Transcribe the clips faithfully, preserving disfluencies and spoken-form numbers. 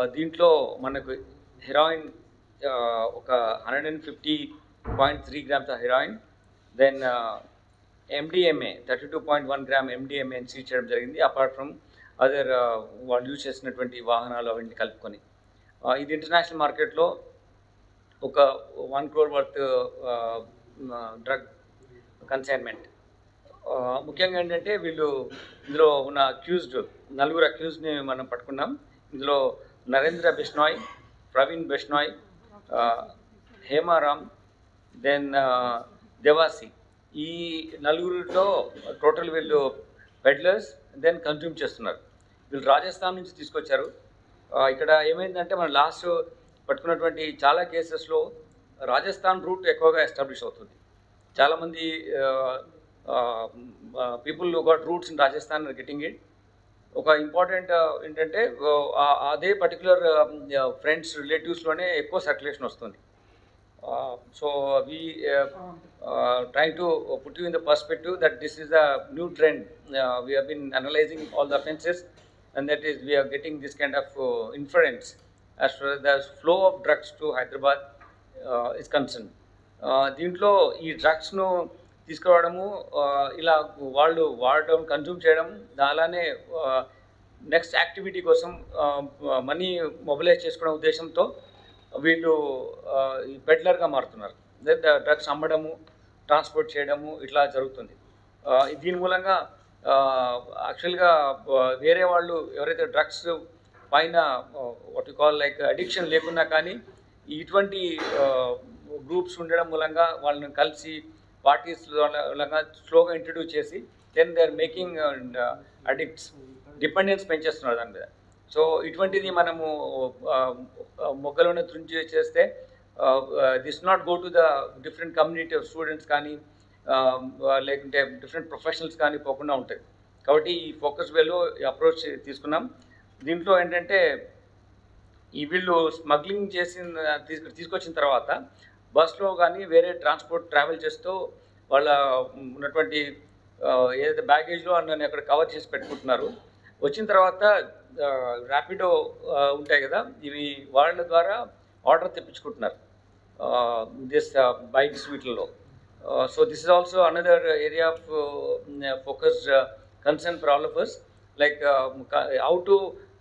దీంట్లో మనకు హెరాయిన్ ఒక hundred and fifty point three grams of heroin, then MDMA thirty two point one gram ఎండిఎంఏని seize చేయడం జరిగింది. అపార్ట్ ఫ్రమ్ అదర్ వాళ్ళు యూజ్ చేసినటువంటి వాహనాలు అవన్నీ కలుపుకొని. ఇది ఇంటర్నేషనల్ మార్కెట్లో ఒక one crore worth drug consignment. ముఖ్యంగా ఏంటంటే వీళ్ళు ఇందులో ఉన్న అక్యూజ్డ్ నలుగురు అక్యూజ్ని మనం పట్టుకున్నాం. ఇందులో నరేంద్ర బిష్నాయ్, ప్రవీణ్ బిష్నాయ్, హేమారామ్, దెన్ దేవాసి. ఈ నలుగురిలో టోటల్ వీళ్ళు పెడ్లర్స్ దెన్ కన్జ్యూమ్ చేస్తున్నారు. వీళ్ళు రాజస్థాన్ నుంచి తీసుకొచ్చారు. ఇక్కడ ఏమైందంటే మనం లాస్ట్ పట్టుకున్నటువంటి చాలా కేసెస్లో రాజస్థాన్ రూట్ ఎక్కువగా ఎస్టాబ్లిష్ అవుతుంది. చాలామంది people got roots in Rajasthan are getting it. ఒక ఇంపార్టెంట్ ఏంటంటే అదే పర్టికులర్ ఫ్రెండ్స్ రిలేటివ్స్లోనే ఎక్కువ సర్క్యులేషన్ వస్తుంది. So we try to put you in the perspective that this is the new trend. We have been analysing all the offences and that is we are getting this kind of inference as for the flow of drugs to Hyderabad is concern. దీంట్లో ఈ డ్రగ్స్ను తీసుకురావడము, ఇలా వాళ్ళు వాడటం, consume చేయడం, అలానే next activity కోసం money mobilise చేసుకోవడం ఉద్దేశంతో వీళ్ళు ఈ పెడ్లర్గా మారుతున్నారు. డ్రగ్స్ అమ్మడము, ట్రాన్స్పోర్ట్ చేయడము ఇట్లా జరుగుతుంది. దీని మూలంగా యాక్చువల్గా వేరే వాళ్ళు ఎవరైతే డ్రగ్స్ పైన what you call like addiction లేకున్నా కానీ ఇటువంటి గ్రూప్స్ ఉండడం మూలంగా వాళ్ళని కలిసి పార్టీస్ మూలంగా స్లోగా ఇంట్రడ్యూస్ చేసి then they are making addicts, dependence పెంచేస్తున్నారు దాని మీద. సో ఇటువంటిది మనము మొగ్గలోనే తుంచి చేస్తే this not go to the different community of students కానీ లేకుంటే డిఫరెంట్ ప్రొఫెషనల్స్ కానీ పోకుండా ఉంటాయి. కాబట్టి ఈ ఫోకస్ వేలో ఈ అప్రోచ్ తీసుకున్నాం. దీంట్లో ఏంటంటే ఈ వీళ్ళు స్మగ్లింగ్ చేసిన తీసుకు తీసుకొచ్చిన తర్వాత బస్లో కానీ వేరే ట్రాన్స్పోర్ట్ ట్రావెల్ చేస్తూ వాళ్ళ ఉన్నటువంటి ఏదైతే బ్యాగేజ్లో నన్ను అక్కడ కవర్ చేసి పెట్టుకుంటున్నారు. వచ్చిన తర్వాత ర్యాపిడో ఉంటాయి కదా, ఇవి వాళ్ళ ద్వారా ఆర్డర్ తెప్పించుకుంటున్నారు దిస్ బైక్స్ వీటిల్లో. So this is also another area of focus concern for all of us, like how to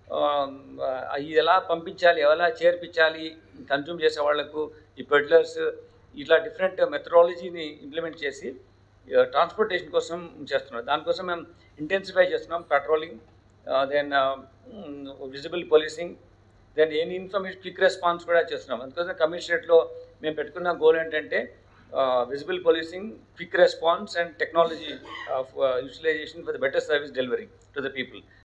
ఇది ఎలా పంపించాలి, ఎలా చేర్పించాలి కన్జ్యూమ్ చేసే వాళ్లకు, ఈ పెడ్లర్స్ ఇట్లా డిఫరెంట్ మెథడాలజీని ఇంప్లిమెంట్ చేసి ట్రాన్స్పోర్టేషన్ కోసం చేస్తున్నారు. దానికోసం మేము ఇంటెన్సిఫై చేస్తున్నాం patrolling, then visible policing, then any information quick response కూడా చేస్తున్నాం. అందుకోసం కమిషనరేట్లో మేము పెట్టుకున్న గోల్ ఏంటంటే visible policing, quick response and technology of utilisation for the better service delivery to the people.